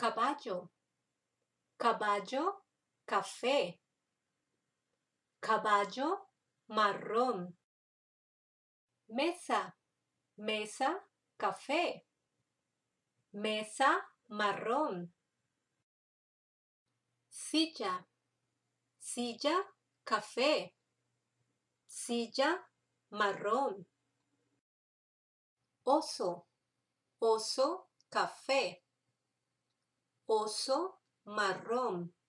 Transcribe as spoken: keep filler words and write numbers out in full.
caballo, caballo, café, caballo, marrón. Mesa, mesa, café, mesa, marrón. Silla, silla, café, silla, marrón. Oso, oso, café, oso, marrón.